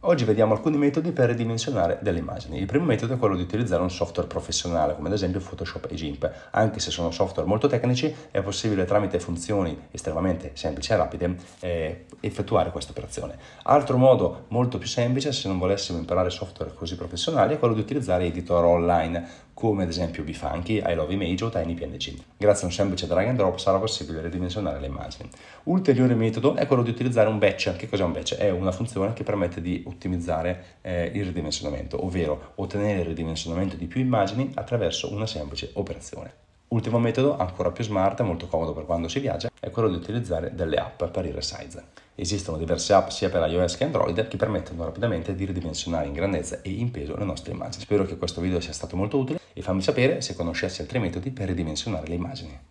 Oggi vediamo alcuni metodi per ridimensionare delle immagini. Il primo metodo è quello di utilizzare un software professionale, come ad esempio Photoshop e GIMP. Anche se sono software molto tecnici, è possibile tramite funzioni estremamente semplici e rapide effettuare questa operazione. Altro modo molto più semplice, se non volessimo imparare software così professionali, è quello di utilizzare editor online, come ad esempio Bfunky, iLoveImage o TinyPNG. Grazie a un semplice drag and drop sarà possibile ridimensionare le immagini. Ulteriore metodo è quello di utilizzare un batch. Che cos'è un batch? È una funzione che permette di ottimizzare il ridimensionamento, ovvero ottenere il ridimensionamento di più immagini attraverso una semplice operazione. Ultimo metodo, ancora più smart e molto comodo per quando si viaggia, è quello di utilizzare delle app per il resize. Esistono diverse app sia per iOS che Android che permettono rapidamente di ridimensionare in grandezza e in peso le nostre immagini. Spero che questo video sia stato molto utile e fammi sapere se conoscessi altri metodi per ridimensionare le immagini.